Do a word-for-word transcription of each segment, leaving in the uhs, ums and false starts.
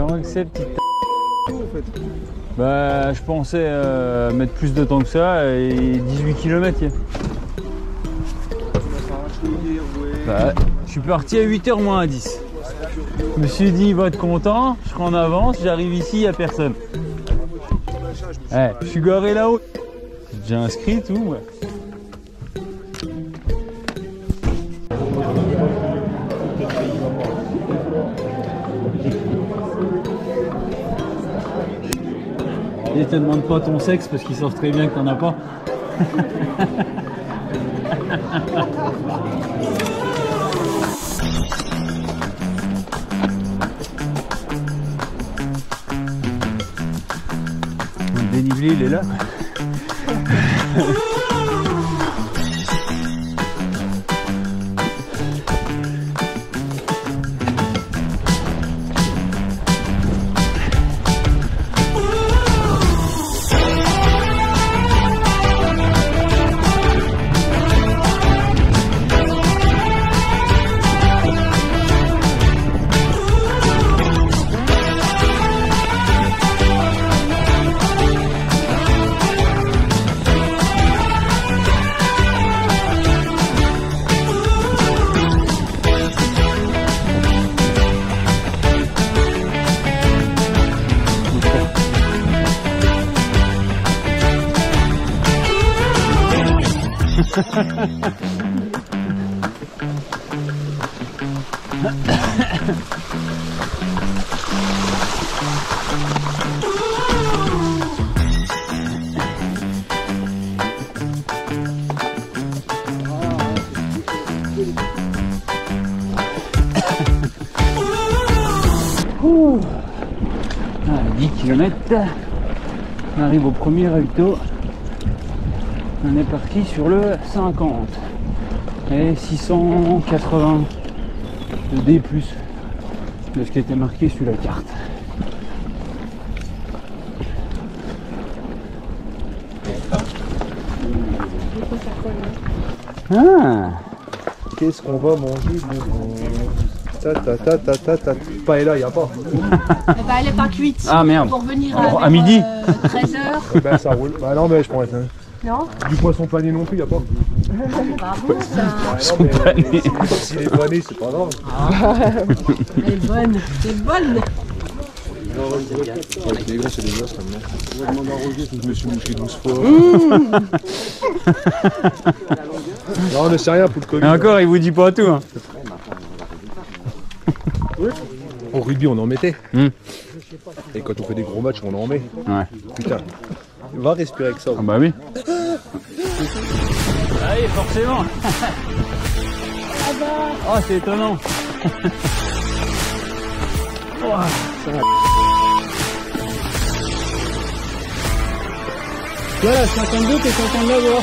que c'est, petite t... en fait. Bah, je pensais euh, mettre plus de temps que ça et dix-huit kilomètres. Bah, je suis parti à huit heures moins à dix. Je me suis dit, il va être content, je serai en avance, j'arrive ici, il n'y a personne. Ouais, je suis garé là-haut. J'ai inscrit tout. Ouais. Et te demande pas ton sexe parce qu'ils savent très bien que t'en as pas. Le dénivelé il est là. Ouh. Ah, dix kilomètres, on arrive au premier ravito. On est parti sur le cinquante et six cent quatre-vingts de D plus de ce qui était marqué sur la carte. Ah, qu'est-ce qu'on va manger? Ta ta ta ta ta ta. Paella, il n'y a pas. Eh ben, elle est pas cuite. Ah merde. Pour venir Alors, à, à midi euh, treize heures. Eh ben ça roule. Bah non mais je prends hein. Non. Du poisson pané non plus, il n'y a pas. Pas bon ça. Ah, non, mais, s'il est pané, c'est pas grave. Ah. Elle est bonne. C'est bonne. Les gars, c'est des gosses maintenant. Je me suis mouché douze fois. Non mais c'est rien pour le Covid. Et encore, il vous dit pas tout. Hein. Au rugby, on en mettait. Mm. Et quand on fait des gros matchs, on en met. Ouais. Putain. Va respirer avec ça. Ah bah oui. Allez, forcément. Oh, c'est étonnant. Oh, ça va. Voilà, cinquante-deux, t'es content de l'avoir.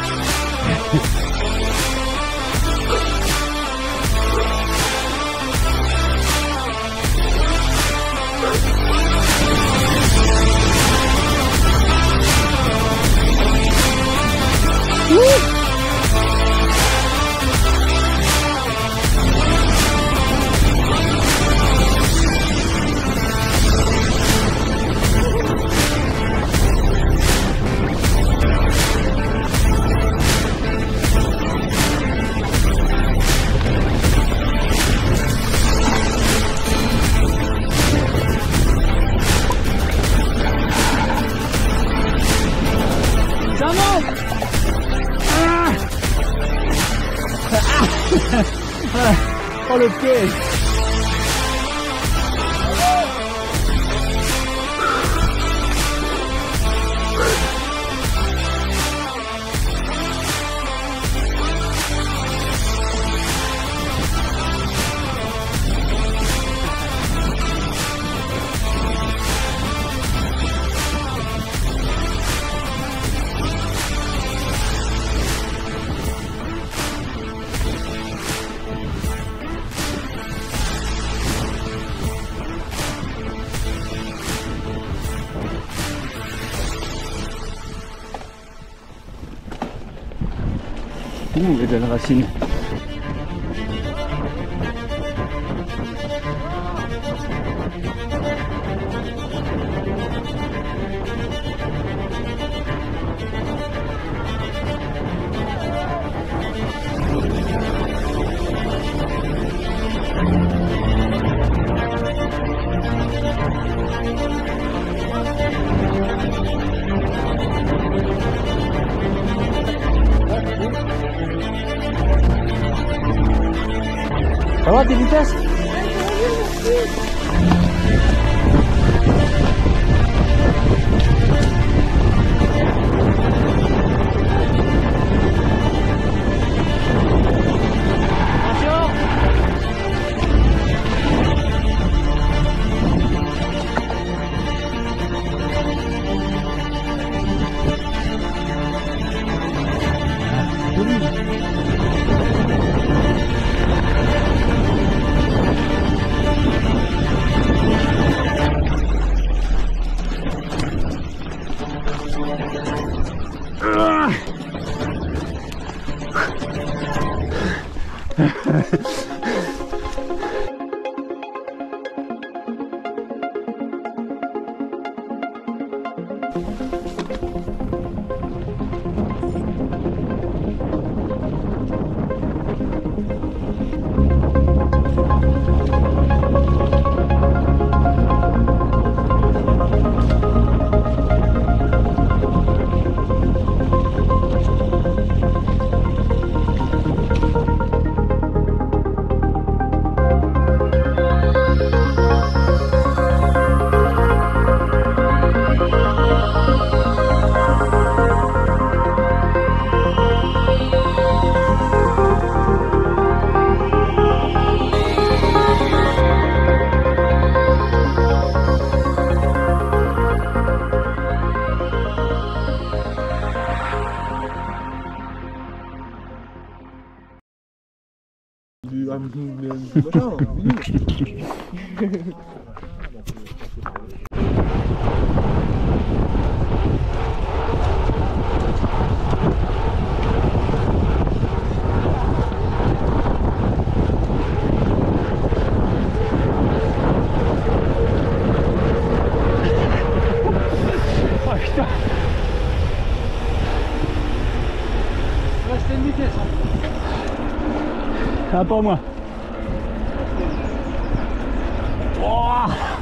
Oh le piège. Ouh, les belles racines. Ça va tes vitesses? Du ah, mais, mais, machin, oui. Oh putain. Ouais, c'était une vitesse. Ah, pour moi. Oh